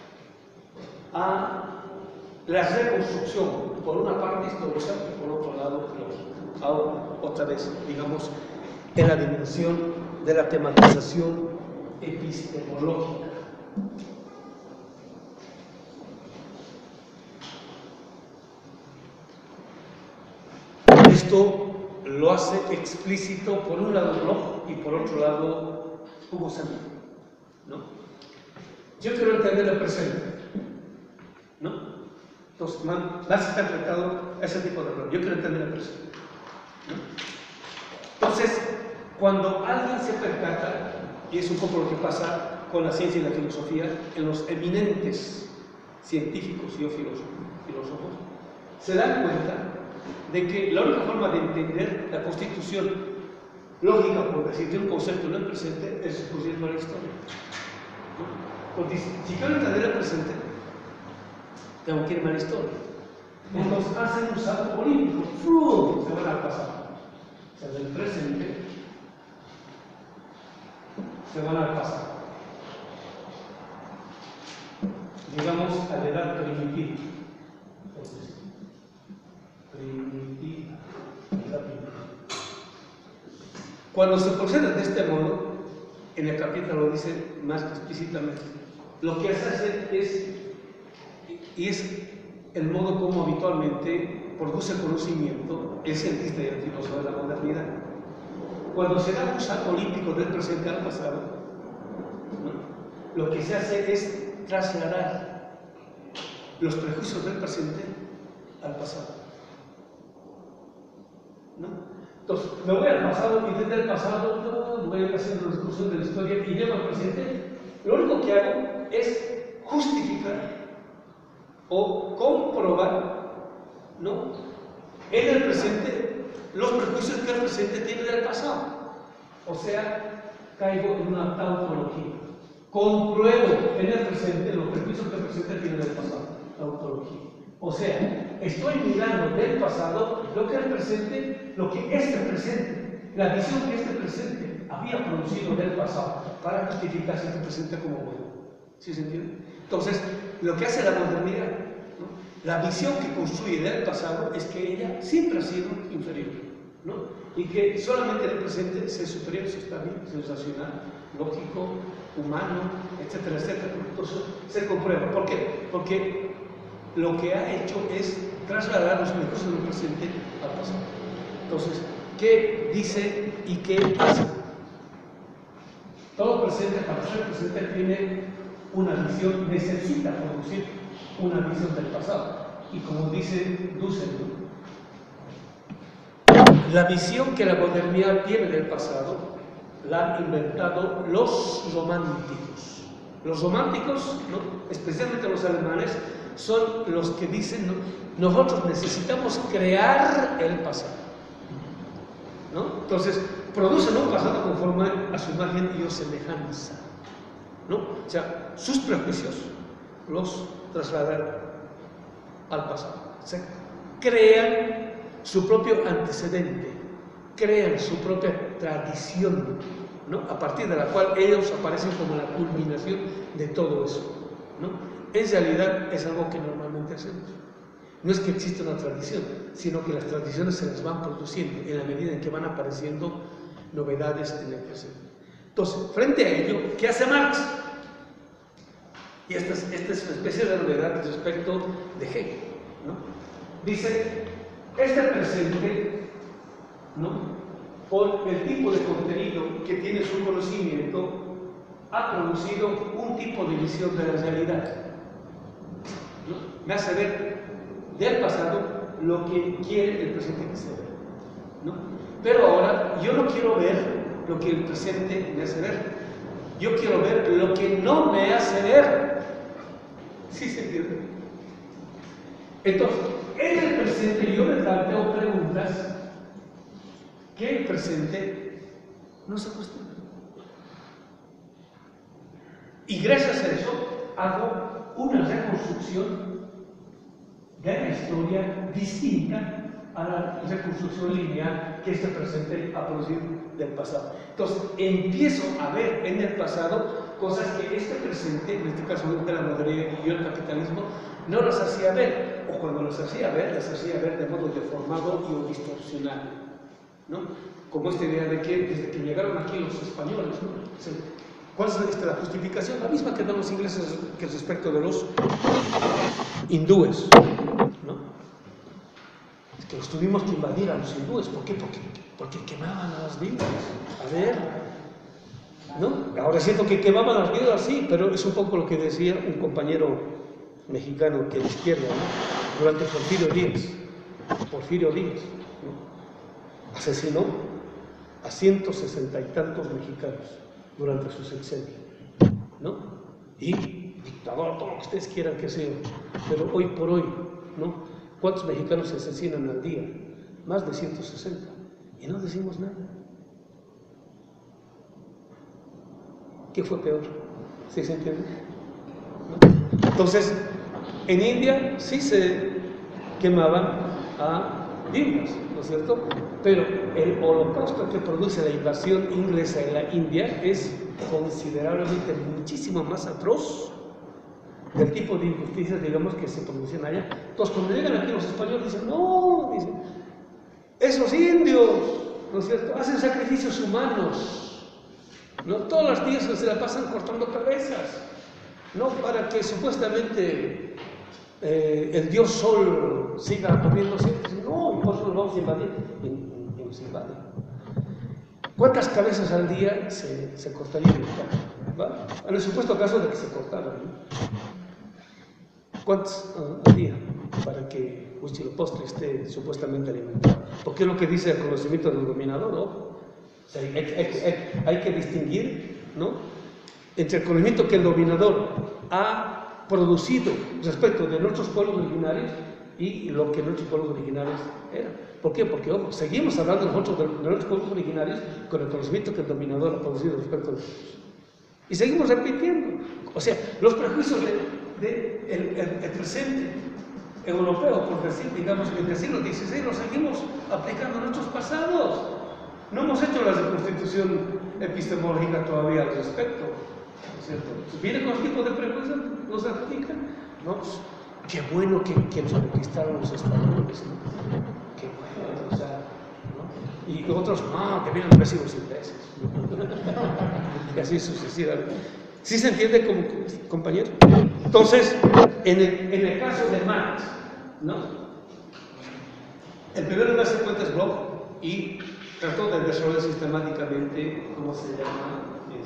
a la reconstrucción, por una parte histórica y por otro lado lógica. Ahora, otra vez, digamos, en la dimensión de la tematización epistemológica. Esto lo hace explícito por un lado Bloch y por otro lado Hugo Semper, ¿no? Yo quiero entender el presente, ¿no? Entonces, Marx está enfrentado a ese tipo de error. Yo quiero entender el presente, ¿no? Entonces, cuando alguien se percata, y es un poco lo que pasa con la ciencia y la filosofía, en los eminentes científicos y filósofos, se dan cuenta de que la única forma de entender la constitución lógica, por decir, de un concepto en el presente, es recurriendo a la historia, ¿no? Porque si quiero entender el presente, tengo que irme a la historia. Entonces hacen un salto político, ¡fum!, se van al pasado. O sea, del presente se van al pasado. Digamos a la edad primitiva. Entonces, primitiva. Cuando se procede de este modo, en el capítulo lo dice más explícitamente, lo que se hace es el modo como habitualmente produce conocimiento el cientista y el filósofo de la modernidad. Cuando se da un salto olímpico del presente al pasado, ¿no?, lo que se hace es trasladar los prejuicios del presente al pasado, ¿no? Entonces, me voy al pasado y desde el pasado voy haciendo la discusión de la historia y llego al presente. Lo único que hago es justificar o comprobar, ¿no?, en el presente los prejuicios que el presente tiene del pasado. O sea, caigo en una tautología. Compruebo en el presente los prejuicios que el presente tiene del pasado. Tautología. O sea, estoy mirando del pasado lo que este presente, la visión que este presente había producido del pasado para justificarse este presente como bueno. ¿Sí se entiende? Entonces, lo que hace la modernidad, ¿no?, la visión que construye del pasado es que ella siempre ha sido inferior, ¿no?, y que solamente en el presente se es superior, se está bien, se es racional, lógico, humano, etcétera, etcétera. Entonces, se comprueba. ¿Por qué? Porque lo que ha hecho es trasladar los prejuicios del presente al pasado. Entonces, ¿qué dice y qué hace? Todo presente, para ser presente, tiene una visión, necesita producir una visión del pasado. Y como dice Dussel, la visión que la modernidad tiene del pasado la han inventado los románticos. Los románticos, ¿no?, especialmente los alemanes, son los que dicen, ¿no?, nosotros necesitamos crear el pasado, ¿no? Entonces, producen un pasado conforme a su imagen y semejanza, ¿no? O sea, sus prejuicios los trasladan al pasado. O sea, crean su propio antecedente, crean su propia tradición, ¿no?, a partir de la cual ellos aparecen como la culminación de todo eso, ¿no? en realidad es algo que normalmente hacemos. No es que exista una tradición, sino que las tradiciones se las van produciendo en la medida en que van apareciendo novedades en el presente. Entonces, frente a ello, ¿qué hace Marx? Y esta es una especie de novedad respecto de Hegel, ¿no? Dice, este presente, ¿no?, por el tipo de contenido que tiene su conocimiento, ha producido un tipo de visión de la realidad, ¿no? Me hace ver del pasado lo que quiere el presente que se vea, ¿no? Pero ahora yo no quiero ver lo que el presente me hace ver, yo quiero ver lo que no me hace ver. ¿Sí se entiende? Entonces, en el presente yo me planteo preguntas que el presente no se cuestiona. Y gracias a eso hago una reconstrucción de la historia distinta a la reconstrucción lineal que este presente ha producido del pasado. Entonces, empiezo a ver en el pasado cosas que este presente, en este caso de la modernidad y el capitalismo, no las hacía ver, o cuando las hacía ver de modo deformado y o distorsionado, ¿no? Como esta idea de que desde que llegaron aquí los españoles, ¿no?, ¿cuál es la justificación? La misma que dan los ingleses que respecto de los hindúes, ¿no? Es que los tuvimos que invadir a los hindúes. ¿Por qué? Porque quemaban a las viudas. A ver, ¿no? Ahora siento que quemaban a las viudas, sí, pero es un poco lo que decía un compañero mexicano que de izquierda, ¿no?, durante Porfirio Díaz, ¿no?, asesinó a 160 y tantos mexicanos durante su sexenio, ¿no? Y dictador, todo lo que ustedes quieran que sea, pero hoy por hoy, ¿no?, ¿cuántos mexicanos se asesinan al día? Más de 160, y no decimos nada. ¿Qué fue peor? ¿Sí se entiende? ¿No? Entonces, en India sí se quemaban a viudas, ¿no es cierto? Pero el holocausto que produce la invasión inglesa en la India es considerablemente muchísimo más atroz del tipo de injusticias, digamos, que se producen allá. Entonces, cuando llegan aquí los españoles, dicen, no, dicen, esos indios, ¿no es cierto?, hacen sacrificios humanos, ¿no? Todos los días se la pasan cortando cabezas, ¿no?, para que supuestamente el dios Sol siga comiéndose. No, y por eso nos vamos a invadir. Y nos invaden. ¿Cuántas cabezas al día se cortarían en el campo? ¿Va? En el supuesto caso de que se cortaran, ¿no? ¿Cuántas al día? Para que Huitzilopochtli esté supuestamente alimentado. Porque es lo que dice el conocimiento del dominador, ¿no? O sea, hay que distinguir, ¿no?, entre el conocimiento que el dominador ha producido respecto de nuestros pueblos originarios y lo que nuestros pueblos originarios eran. ¿Por qué? Porque, ojo, seguimos hablando nosotros de nuestros pueblos originarios con el conocimiento que el dominador ha producido respecto de nosotros. Y seguimos repitiendo. O sea, los prejuicios del presente europeo, por decir, digamos, en el siglo XVI, los seguimos aplicando a nuestros pasados. No hemos hecho la reconstitución epistemológica todavía al respecto, ¿no es cierto? ¿Viene con los tipos de prejuicios? ¿Los adjudican? No, pues, qué bueno que nos conquistaron los españoles, ¿no? Qué bueno, o sea, ¿no? Y otros, que vienen los ingleses. Y así sucesivamente. ¿Sí se entiende, compañero? Entonces, en el caso de Marx, ¿no?, el primero que hace cuenta es Bloch y trató de resolver sistemáticamente, ¿cómo se llama?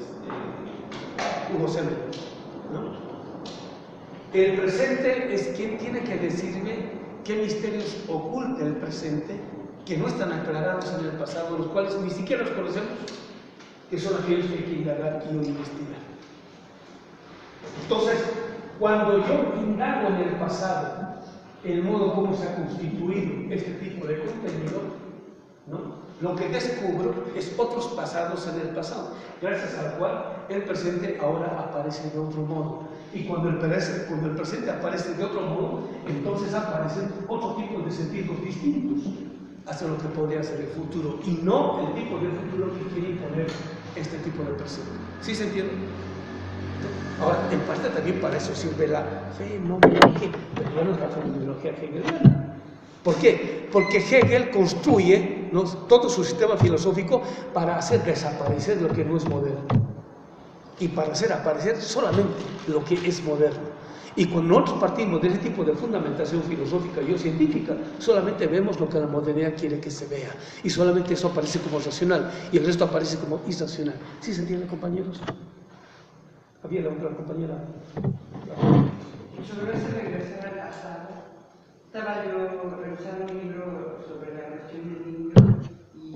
Hugo Semler, ¿no? El presente es quien tiene que decirme qué misterios oculta el presente que no están aclarados en el pasado, los cuales ni siquiera los conocemos, que son aquellos que hay que indagar y investigar. Entonces, cuando yo indago en el pasado el modo como se ha constituido este tipo de contenido, ¿no?, lo que descubro es otros pasados en el pasado, gracias al cual el presente ahora aparece de otro modo. Y cuando el presente aparece de otro modo, entonces aparecen otro tipo de sentidos distintos hacia lo que podría ser el futuro, y no el tipo de futuro que quiere imponer este tipo de presente. ¿Sí se entiende? Ahora, en parte también para eso sirve la fenomenología, pero ya no es la fenomenología hegeliana. ¿Por qué? Porque Hegel construye, ¿no?, todo su sistema filosófico para hacer desaparecer lo que no es moderno y para hacer aparecer solamente lo que es moderno. Y cuando nosotros partimos de ese tipo de fundamentación filosófica y científica, solamente vemos lo que la modernidad quiere que se vea, y solamente eso aparece como racional y el resto aparece como irracional. ¿Sí se entiende, compañeros? Había la otra compañera. Sobre ese regresar al pasado, estaba yo revisando un libro sobre la cuestión del niño y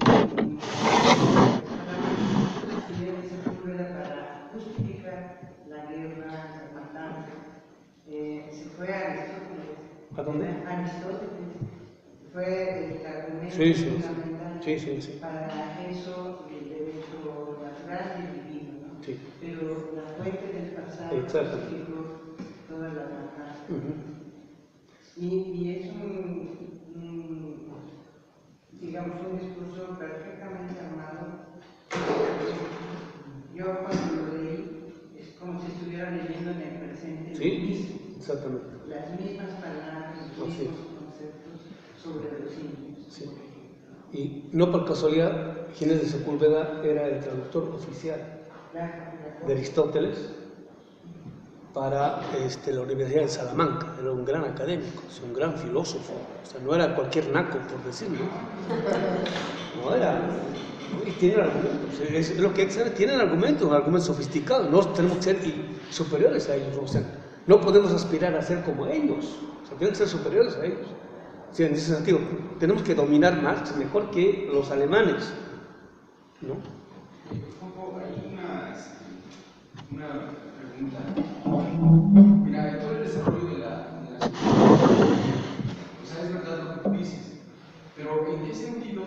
para justificar la guerra, las matanzas, se fue a Aristóteles. ¿A dónde? Aristóteles. Fue el argumento fundamental para eso del derecho natural y divino, ¿no? Sí. Pero la fuente del pasado justificó todas las matanzas. Y es digamos, un discurso perfectamente armado. Yo cuando lo leí es como si estuviera leyendo en el presente. Sí, exactamente. Las mismas palabras, los mismos conceptos sobre los indios. Sí. Y no por casualidad, Ginés de Sepúlveda era el traductor oficial de Aristóteles para la Universidad de Salamanca. Era un gran académico, un gran filósofo. O sea, no era cualquier naco, por decirlo. No era. Y tienen argumentos. Es lo que tienen argumentos sofisticados. No tenemos que ser superiores a ellos. O sea, no podemos aspirar a ser como ellos. O sea, tienen que ser superiores a ellos. O sea, en ese sentido, tenemos que dominar Marx mejor que los alemanes, ¿no? Hay una pregunta. Mira, en todo el desarrollo de la o sea, es verdad lo que tú dices, pero ¿en qué sentido,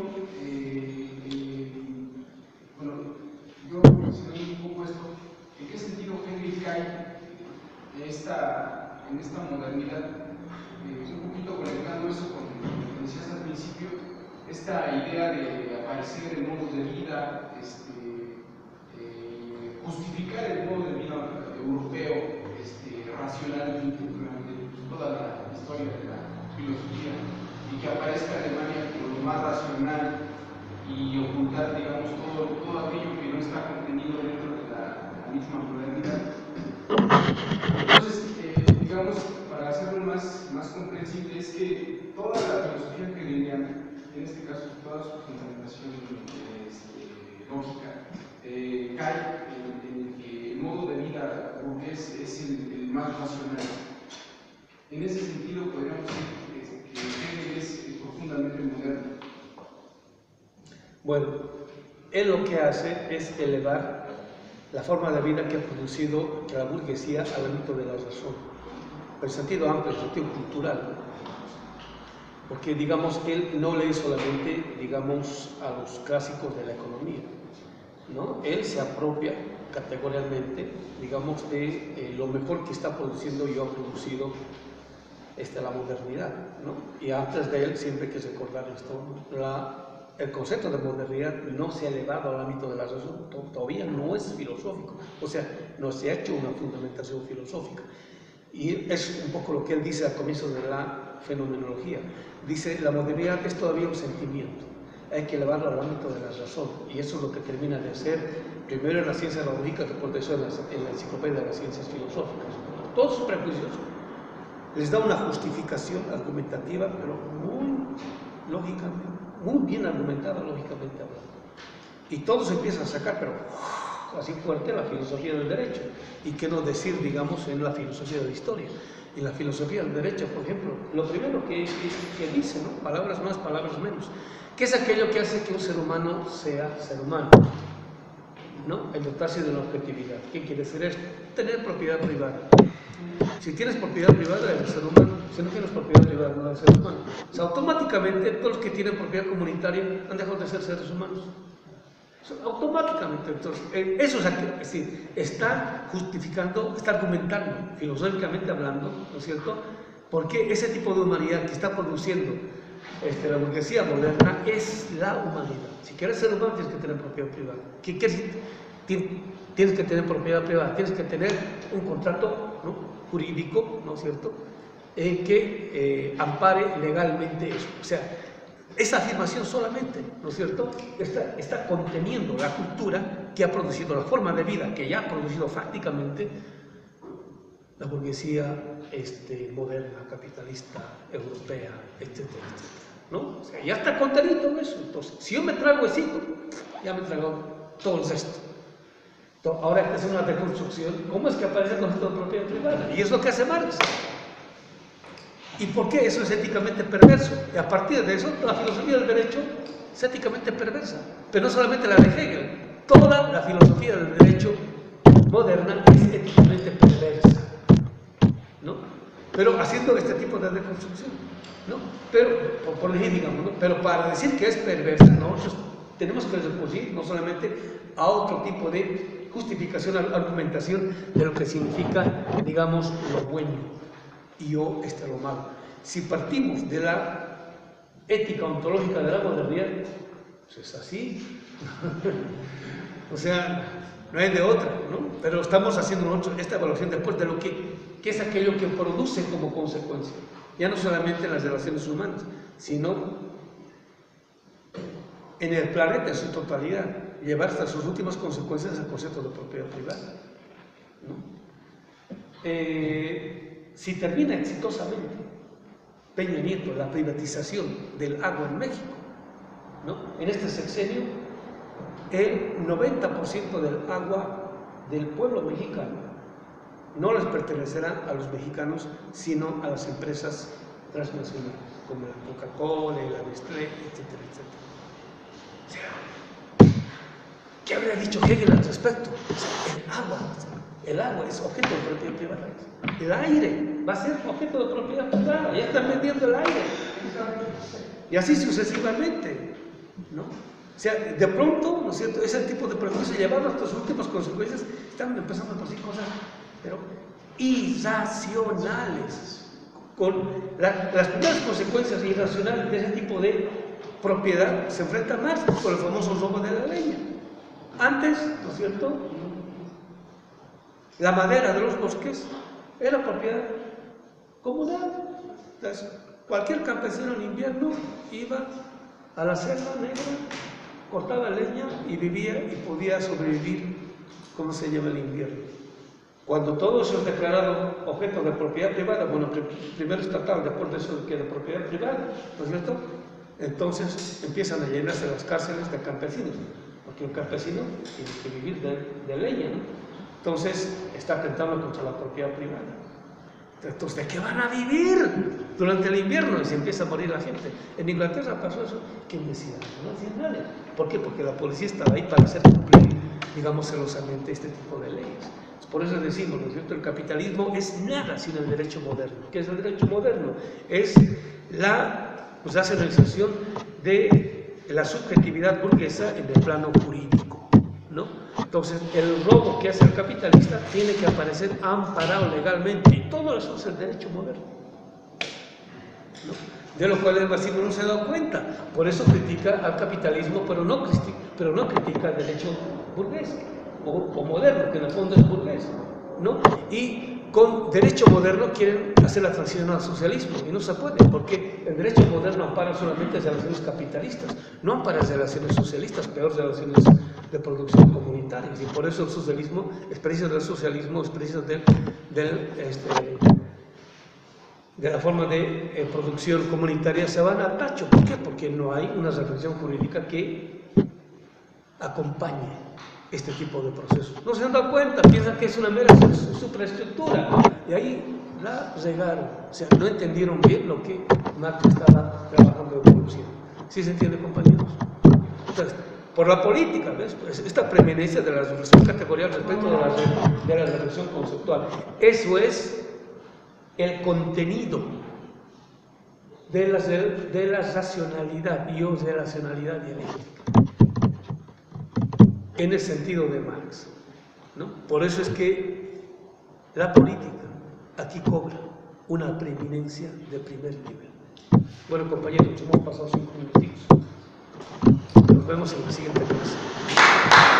bueno, yo mencionando un poco esto, ¿en qué sentido Hegel cae en esta modernidad? Un poquito conectando eso con lo que decías al principio, esta idea de aparecer en modos de vida, justificar el modo de vida europeo racionalmente durante toda la historia de la filosofía, y que aparezca Alemania como lo más racional y ocultar, digamos, todo aquello que no está contenido dentro de la misma modernidad. Entonces, digamos, para hacerlo más comprensible, es que toda la filosofía hegeliana, en este caso toda su fundamentación lógica, cae en que el modo de vida burgués es el más racional. En ese sentido, podríamos decir que Hegel es profundamente moderno. Bueno, él lo que hace es elevar la forma de vida que ha producido la burguesía al ámbito de la razón, en el sentido amplio, en el sentido cultural, porque, digamos, él no lee solamente, digamos, a los clásicos de la economía, ¿no? Él se apropia categorialmente, digamos, de lo mejor que está produciendo y ha producido la modernidad, ¿no? Y antes de él siempre hay que recordar esto, ¿no? El concepto de modernidad no se ha elevado al ámbito de la razón, todavía no es filosófico, o sea, no se ha hecho una fundamentación filosófica. Y es un poco lo que él dice al comienzo de la fenomenología. Dice, la modernidad es todavía un sentimiento, hay que elevarlo al ámbito de la razón, y eso es lo que termina de hacer primero en la ciencia lógica, después de eso en la enciclopedia de las ciencias filosóficas. Todos sus prejuicios les da una justificación argumentativa, pero muy lógicamente, muy bien argumentada lógicamente hablando. Y todos empiezan a sacar, pero así fuerte, la filosofía del derecho. Y qué no decir, digamos, en la filosofía de la historia. En la filosofía del derecho, por ejemplo, lo primero que dice, ¿no? Palabras más, palabras menos. ¿Qué es aquello que hace que un ser humano sea ser humano? ¿No? El dotarse de la objetividad. ¿Qué quiere decir esto? Tener propiedad privada. Si tienes propiedad privada, eres ser humano. Si no tienes propiedad privada, no eres ser humano. O sea, automáticamente todos los que tienen propiedad comunitaria han dejado de ser seres humanos. O sea, automáticamente. Entonces, eso es decir, está justificando, está argumentando, filosóficamente hablando, ¿no es cierto? Porque ese tipo de humanidad que está produciendo la burguesía moderna es la humanidad. Si quieres ser humano, tienes que tener propiedad privada. ¿Qué quieres decir? tienes que tener propiedad privada, tienes que tener un contrato, ¿no?, jurídico, ¿no es cierto?, que ampare legalmente eso. O sea, esa afirmación solamente, ¿no es cierto?, está conteniendo la cultura que ha producido, la forma de vida que ya ha producido fácticamente la burguesía moderna, capitalista, europea, etcétera, etcétera, ¿no? O sea, ya está contenido eso. Entonces, si yo me trago esito, ya me trago todo el resto. Entonces, ahora hay que hacer una reconstrucción. ¿Cómo es que aparece el concepto de propiedad privada? Y es lo que hace Marx. ¿Y por qué eso es éticamente perverso? Y a partir de eso, la filosofía del derecho es éticamente perversa. Pero no solamente la de Hegel, toda la filosofía del derecho moderna es éticamente perversa, ¿no? Pero haciendo este tipo de reconstrucción, ¿no? Pero, por decir, digamos, ¿no?, pero para decir que es perversa, nosotros tenemos que recurrir no solamente a otro tipo de justificación, argumentación de lo que significa, digamos, lo bueno y lo malo. Si partimos de la ética ontológica de la modernidad, pues es así. O sea, no hay de otra, ¿no? Pero estamos haciendo nosotros esta evaluación después de lo que es aquello que produce como consecuencia, ya no solamente en las relaciones humanas, sino en el planeta en su totalidad, llevar hasta sus últimas consecuencias el concepto de propiedad privada, ¿no? Si termina exitosamente Peña Nieto la privatización del agua en México, ¿no?, en este sexenio, el 90% del agua del pueblo mexicano no les pertenecerá a los mexicanos, sino a las empresas transnacionales, como la Coca-Cola, la Nestlé, etcétera, etcétera. O sea, ¿qué habría dicho Hegel al respecto? O sea, el agua es objeto de propiedad privada. El aire va a ser objeto de propiedad privada. Ya están vendiendo el aire. Y así sucesivamente, ¿no? O sea, de pronto, ¿no es cierto?, ese tipo de prejuicios llevado hasta sus últimas consecuencias, están empezando a producir cosas, pero irracionales. Con las primeras consecuencias irracionales de ese tipo de propiedad se enfrenta Marx con el famoso robo de la leña. Antes, ¿no es cierto?, la madera de los bosques era propiedad comunal. Entonces, cualquier campesino en invierno iba a la selva negra, cortaba leña y vivía y podía sobrevivir como se lleva el invierno. Cuando todo eso es declarado objeto de propiedad privada, bueno, primero estatal, después de eso que de propiedad privada, ¿no es cierto?, entonces empiezan a llenarse las cárceles de campesinos, porque un campesino tiene que vivir de leña, ¿no? Entonces está atentando contra la propiedad privada. Entonces, ¿de qué van a vivir durante el invierno? Y se empieza a morir la gente. En Inglaterra pasó eso. ¿Quién decía? No decía nadie. ¿Por qué? Porque la policía estaba ahí para hacer cumplir, digamos, celosamente este tipo de leyes. Por eso decimos, ¿no es cierto?, el capitalismo es nada sin el derecho moderno. ¿Qué es el derecho moderno? Es la racionalización de la subjetividad burguesa en el plano jurídico, ¿no? Entonces, el robo que hace el capitalista tiene que aparecer amparado legalmente, y todo eso es el derecho moderno, ¿no?, de lo cual el marxismo no se ha dado cuenta. Por eso critica al capitalismo, pero no critica el derecho burgués o moderno, que en el fondo es burgués, ¿no? Y con derecho moderno quieren hacer la transición al socialismo, y no se puede, porque el derecho moderno ampara solamente relaciones capitalistas, no ampara relaciones socialistas, peor relaciones de producción comunitarias, y por eso el socialismo, es preciso del socialismo, es preciso de la forma de producción comunitaria, se van al tacho. ¿Por qué? Porque no hay una reflexión jurídica que acompañe este tipo de procesos. No se han dado cuenta, piensan que es una mera superestructura, y ahí la regaron. O sea, no entendieron bien lo que Marx estaba trabajando de producción. ¿Sí se entiende, compañeros? Entonces, por la política, ¿ves? Pues esta preeminencia de la reflexión categorial respecto de la reflexión conceptual. Eso es el contenido de la racionalidad y o de la racionalidad dialéctica, en el sentido de Marx, ¿no? Por eso es que la política aquí cobra una preeminencia de primer nivel. Bueno, compañeros, hemos pasado 5 minutitos. Nos vemos en la siguiente clase.